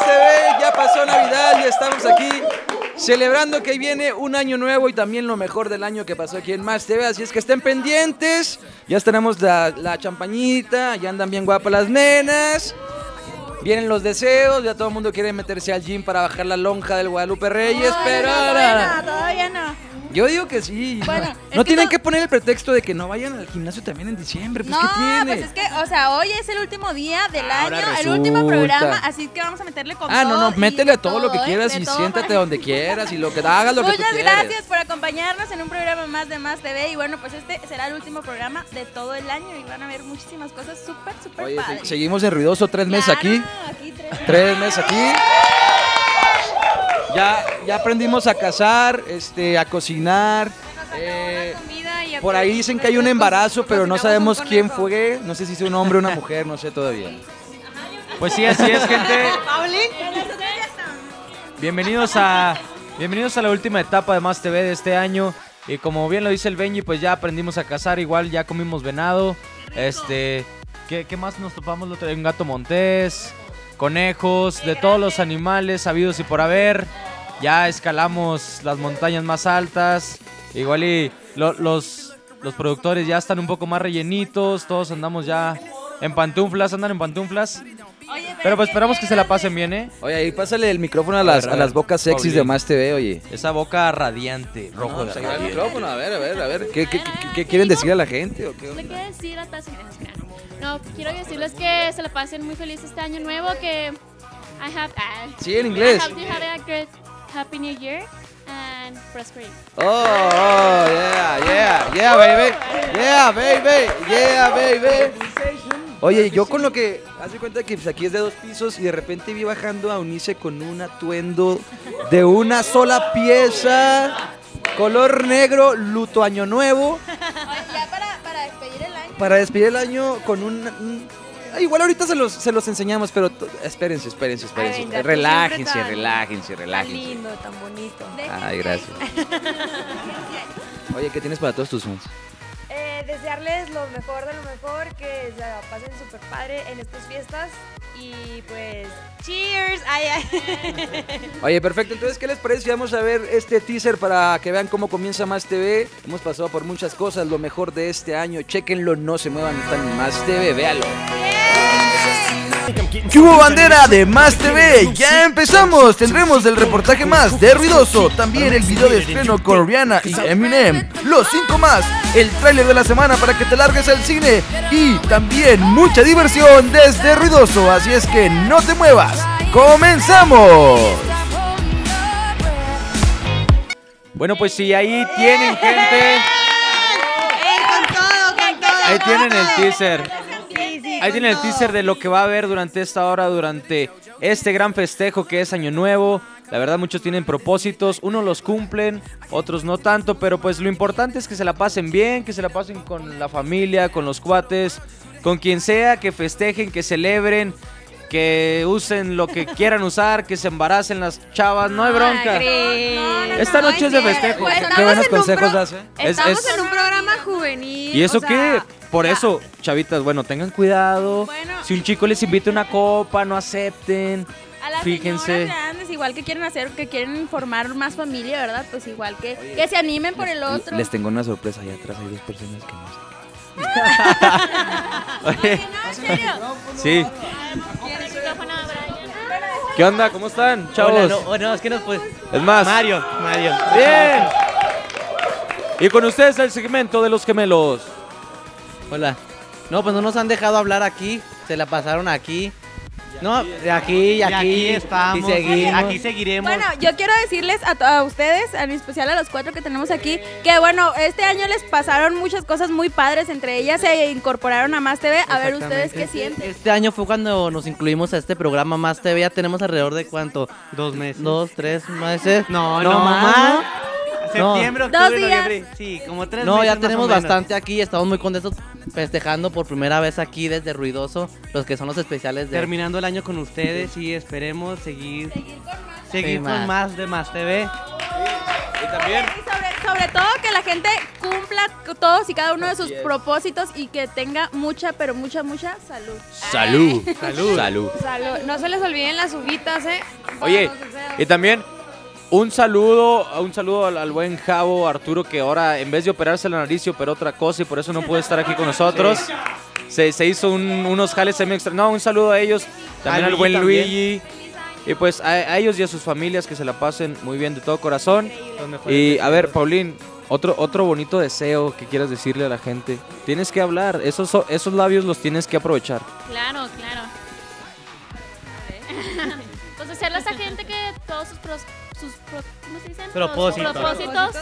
TV, ya pasó Navidad y estamos aquí celebrando que viene un año nuevo y también lo mejor del año que pasó aquí en Más TV, así es que estén pendientes. Ya tenemos la champañita, ya andan bien guapas las nenas. Vienen los deseos, ya todo el mundo quiere meterse al gym para bajar la lonja del Guadalupe Reyes, pero todavía no. yo digo que sí. Bueno, no tienen que poner el pretexto de que no vayan al gimnasio también en diciembre, pues ¿qué tiene? Pues es que, o sea, hoy es el último día del Ahora año, resulta. el último programa, así que vamos a meterle con todo. No, métele todo lo que quieras de y todo siéntate para- donde quieras y hagas lo que tú Muchas quieras. gracias por acompañarnos en un programa más de Más TV y bueno, pues este será el último programa de todo el año y van a ver muchísimas cosas súper Oye, padres. seguimos en Ruidoso 3 meses Claro, aquí. tres 3 meses aquí. Ya aprendimos a cazar, a cocinar. Por ahí dicen que hay un embarazo, pero no sabemos quién fue. No sé si es un hombre o una mujer, no sé todavía. Pues sí, así es, gente. Bienvenidos a la última etapa de Más TV de este año. Y como bien lo dice el Benji, pues ya aprendimos a cazar, igual ya comimos venado. ¿Qué más nos topamos? Un gato montés, conejos, de todos los animales habidos y por haber. Ya escalamos las montañas más altas. Igual y los productores ya están un poco más rellenitos. Todos andamos ya en pantuflas, andan en pantuflas. Pero pues esperamos que se la pasen bien, ¿eh? Oye, ahí pásale el micrófono a las bocas sexys de Más TV, oye. Esa boca radiante, rojo de Pues ahí va el radiante. micrófono, a ver. ¿Qué quieren decir a la gente? ¿O qué Le onda? quiero decir a todas no, quiero decirles que se la pasen muy feliz este año nuevo, que Sí, en inglés. I hope you have a good Happy New Year and prosperity. Oh, yeah, baby. Oye, yo con lo que haz de cuenta que pues, aquí es de 2 pisos y de repente vi bajando a Unice con un atuendo de una sola pieza, color negro, luto año nuevo. Ya para despedir el año. Para despedir el año con igual ahorita se los enseñamos, pero espérense. Ay, venga, tú Relájense. siempre tan lindo, tan bonito. Ay, gracias. Oye, ¿qué tienes para todos tus fans? Desearles lo mejor de lo mejor, que se la pasen súper padre en estas fiestas y pues Cheers. Oye, perfecto. Entonces, ¿qué les parece si vamos a ver este teaser para que vean cómo comienza Más TV? Hemos pasado por muchas cosas, lo mejor de este año. Chéquenlo, no se muevan, están en Más TV, véalo. ¿Qué hubo, bandera de Más TV? ¡Ya empezamos! Tendremos el reportaje más de Ruidoso, también el video de estreno con Rihanna y Eminem, los 5 más, el tráiler de la semana para que te largues al cine y también mucha diversión desde Ruidoso, así es que no te muevas. ¡Comenzamos! Bueno, pues sí, ahí tienen, gente. Ahí tienen el teaser. Ahí tienen el teaser de lo que va a haber durante esta hora, durante este gran festejo que es Año Nuevo. La verdad, muchos tienen propósitos, unos los cumplen, otros no tanto, pero pues lo importante es que se la pasen bien, que se la pasen con la familia, con los cuates, con quien sea, que festejen, que celebren, que usen lo que quieran usar, que se embaracen las chavas, no hay bronca. Esta noche es de festejo. Pues, Qué buenos consejos das, ¿eh? Estamos en un programa juvenil. ¿Y eso o sea, qué? Por eso, chavitas, bueno, tengan cuidado. Bueno. Si un chico les invita una copa, no acepten. A las Fíjense. señoras grandes, igual que quieren hacer, que quieren formar más familia, ¿verdad? Pues igual que se animen por el otro. Les tengo una sorpresa, allá atrás hay 2 personas que no sé. Oye, No, en serio. sí. ¿Qué onda? ¿Cómo están, chavos? No, es que nos pues. Es más, Mario. bien. Y con ustedes el segmento de los gemelos. Hola. No, pues no nos han dejado hablar aquí. Se la pasaron aquí. No, de aquí y aquí estamos. Y seguimos. Aquí seguiremos. Bueno, yo quiero decirles a ustedes, en especial a los 4 que tenemos aquí, que bueno, este año les pasaron muchas cosas muy padres, entre ellas se incorporaron a Más TV. A ver ustedes qué sienten. Este año fue cuando nos incluimos a este programa Más TV. Ya tenemos alrededor de ¿cuánto? 2 meses. 2, 3 meses. No, más. Septiembre, Dos octubre, días. noviembre. Sí, como 3 meses. No, ya más tenemos o menos. bastante aquí. Estamos muy contentos festejando por primera vez aquí desde Ruidoso, los que son los especiales de... Terminando el año con ustedes y esperemos seguir Sí, con más de Más TV. Y también sobre todo que la gente cumpla todos y cada uno de sus propósitos y que tenga mucha, pero mucha salud. Salud. Salud. Salud. Salud. No se les olviden las uvitas, Oye, Para los deseos. y también un saludo al buen Javo Arturo, que ahora en vez de operarse la nariz se operó otra cosa y por eso no puede estar aquí con nosotros. Se hizo unos jales semi extra. No, un saludo a ellos. También al buen Luigi. Y pues a ellos y a sus familias que se la pasen muy bien de todo corazón. Y a ver, Paulín, otro bonito deseo que quieras decirle a la gente. Tienes que hablar, esos labios los tienes que aprovechar. Claro. Pues desearle a esa gente que todos ¿cómo se dicen? Propósitos. Propósitos.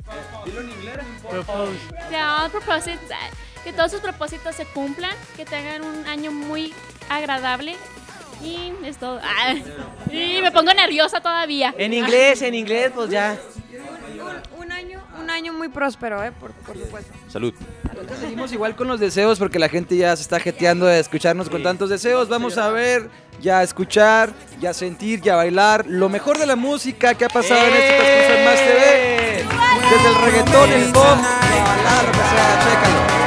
Que todos sus propósitos se cumplan, que tengan un año muy agradable. Y es todo. Y me pongo nerviosa todavía. En inglés, pues ya. Un año muy próspero, por supuesto. Salud. Ahorita seguimos igual con los deseos porque la gente ya se está jeteando de escucharnos con tantos deseos. Vamos a ver, ya a escuchar, ya a sentir, ya a bailar lo mejor de la música que ha pasado en este transcurso en Más TV. Desde el reggaetón, el pop, la balada, lo que sea, chécalo.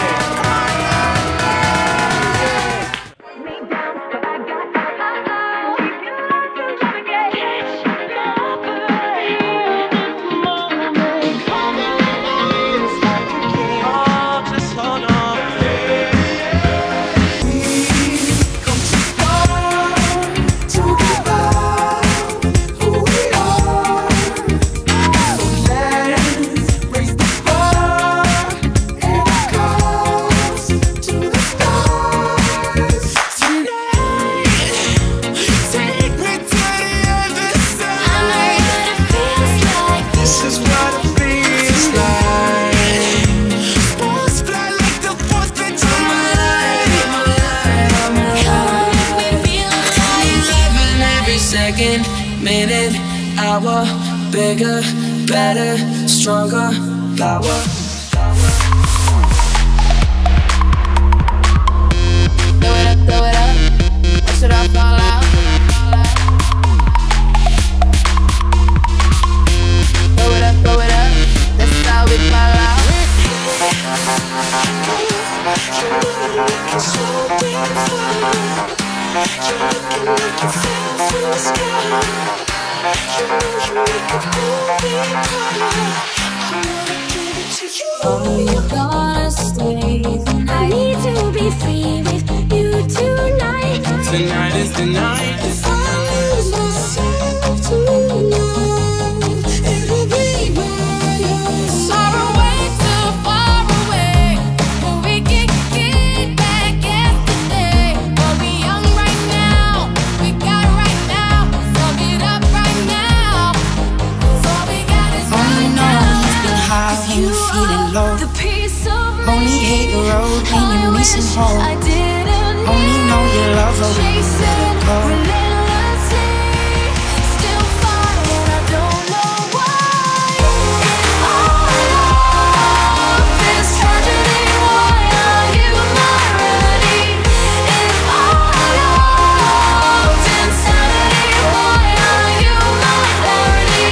Minute, hour, bigger, better, stronger, power. Throw it up, or should I fall out? Throw it up, that's how we fall out. Oh, you're gonna stay the night. I need to be free with you tonight. Tonight is the night. If I lose myself tonight, it will be my own. Far away, too far away, but we can get back yesterday. We'll be young right now, we got right now. Suck it up right now, 'cause all we got is right now. You've been high and you're feeling low. The piece of Only hate the road when you're missing home. I didn't Only know you love her when you let her go. relentlessly, still fighting, I don't know why. If all of this tragedy, why are you my remedy? If all of insanity, why are you my clarity?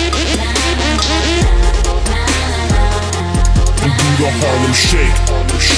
Do the Harlem Shake.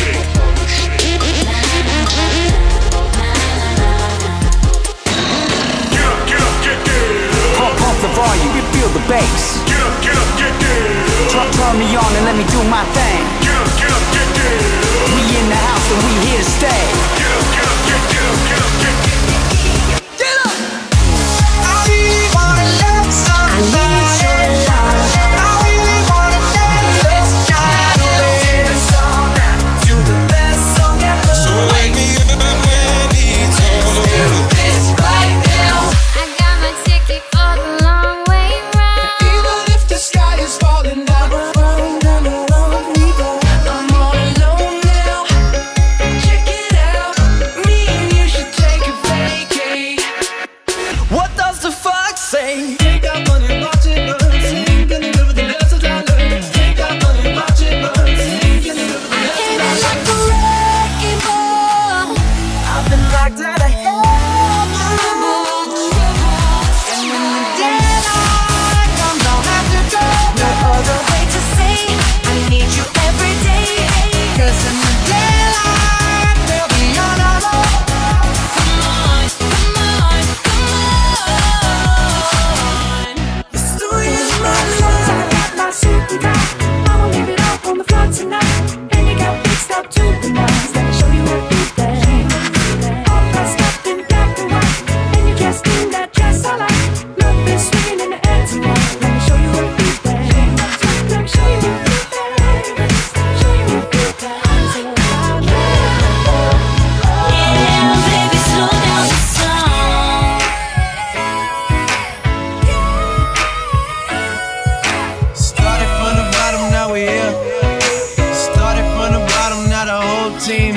team.